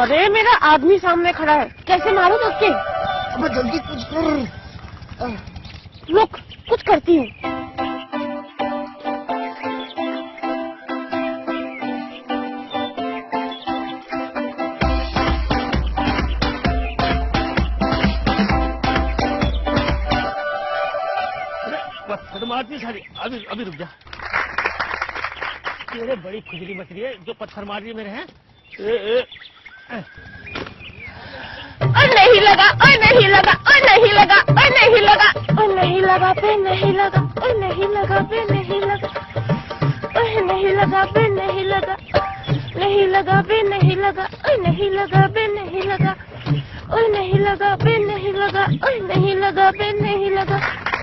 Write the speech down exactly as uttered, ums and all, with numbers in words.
अरे मेरा आदमी सामने खड़ा है, कैसे मारूं उसके? अब जल्दी कुछ कर। रुक, कुछ करती हूँ। पत्थर मारती सारी, अभी अभी रुक जा। तेरे बड़ी खुजली मच रही है, जो पत्थर मार रही है मेरे हैं। ए, ए, ए। और नहीं लगा, और नहीं लगा, और नहीं लगा, और नहीं लगा, और नहीं लगा पे नहीं लगा, और नहीं लगा पे नहीं लगा, और नहीं लगा पे नहीं लगा, नहीं लगा पे नहीं लगा, और नहीं लगा पे नहीं लगा, और नहीं लगा पे नहीं लगा, और नहीं लगा पे नहीं लगा।